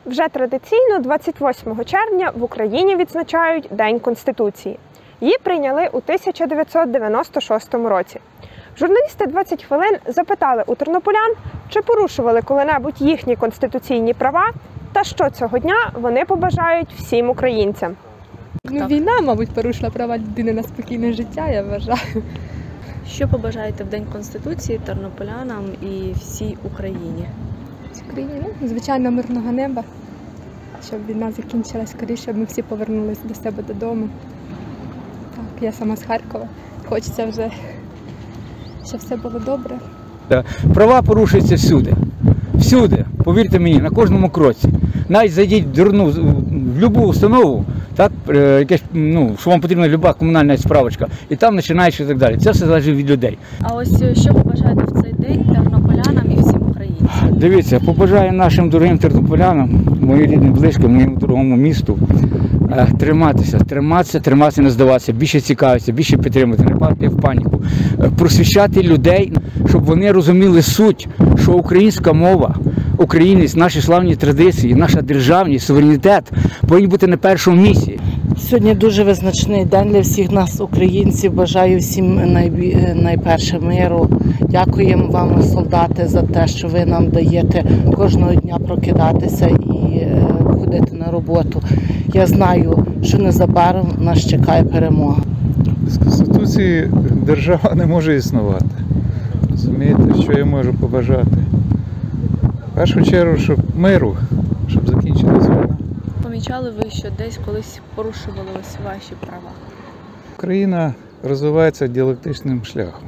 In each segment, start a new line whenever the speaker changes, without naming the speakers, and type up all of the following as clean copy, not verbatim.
Вже традиційно 28 червня в Україні відзначають День Конституції. Її прийняли у 1996 році. Журналісти «20 хвилин» запитали у тернополян, чи порушували коли-небудь їхні конституційні права та що цього дня вони побажають всім українцям.
Війна, мабуть, порушила права людини на спокійне життя, я вважаю.
Що побажаєте в День Конституції тернополянам і всій Україні?
Україні, звичайно, мирного неба, щоб війна закінчилась скоріше, щоб ми всі повернулися до себе додому. Так, я сама з Харкова. Хочеться вже, щоб все було добре.
Права порушуються всюди. Всюди, повірте мені, на кожному кроці. Навіть зайдіть в будь-яку установу, так, що вам потрібна будь-яка комунальна справочка, і там починаєш і так далі. Це все залежить від людей.
А ось що побажаєте в цей день тернополянам і всім українцям?
Дивіться, побажаю нашим дорогим тернополянам, моїм рідним близьким, моєму дорогому місту, триматися, не здаватися, більше цікавитися, більше підтримувати, не падати в паніку, просвіщати людей, щоб вони розуміли суть, що українська мова, українець, наші славні традиції, наша державність, суверенітет повинні бути на першому місці.
Сьогодні дуже визначний день для всіх нас, українців. Бажаю всім найперше миру. Дякуємо вам, солдати, за те, що ви нам даєте кожного дня прокидатися і ходити на роботу. Я знаю, що незабаром нас чекає перемога.
Без Конституції держава не може існувати. Розумієте, що я можу побажати? В першу чергу, щоб миру, щоб закінчилась війна.
Помічали ви, що десь колись порушували ваші права?
Україна розвивається діалектичним шляхом.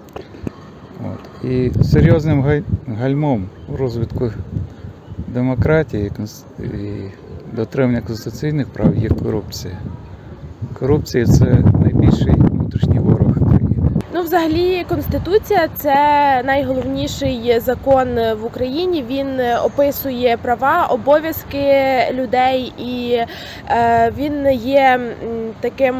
І серйозним гальмом у розвитку демократії і дотримання конституційних прав є корупція. Корупція – це найбільший внутрішній ворог країни.
Взагалі, Конституція – це найголовніший закон в Україні. Він описує права, обов'язки людей і він є таким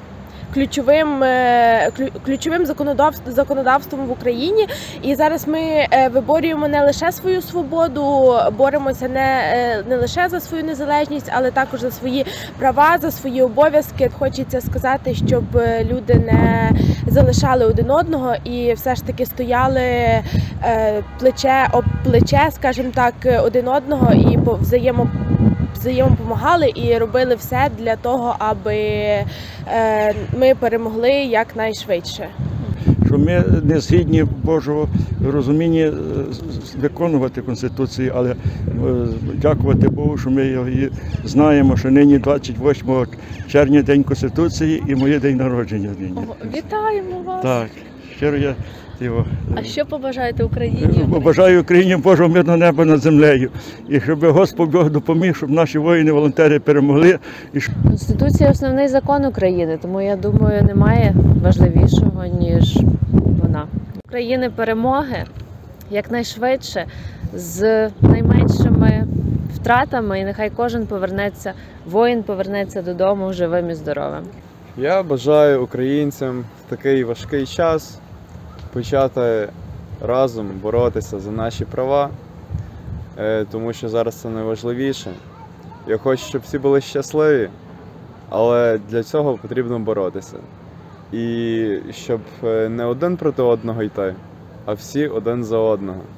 ключовим законодавством в Україні. І зараз ми виборюємо не лише свою свободу, боремося не лише за свою незалежність, але також за свої права, за свої обов'язки. Хочеться сказати, щоб люди не залишали один одного і все ж таки стояли плече об плече, скажімо так, один одного і взаємопомагали і робили все для того, аби ми перемогли якнайшвидше.
Що ми не згідні Божого розуміння виконувати Конституцію, але дякувати Богу, що ми її знаємо, що нині 28 червня День Конституції і моє день народження.
Вітаємо вас!
Так, щиро я його.
А що побажаєте Україні?
Побажаю Україні Божого мирного неба над землею. І щоб Господь Бог допоміг, щоб наші воїни-волонтери перемогли.
Конституція – основний закон України, тому я думаю, немає важливішого, ніж вона. України перемоги якнайшвидше, з найменшими втратами, і нехай кожен воїн повернеться додому живим і здоровим.
Я бажаю українцям в такий важкий час почати разом боротися за наші права, тому що зараз це найважливіше. Я хочу, щоб всі були щасливі, але для цього потрібно боротися. І щоб не один проти одного йти, а всі один за одного.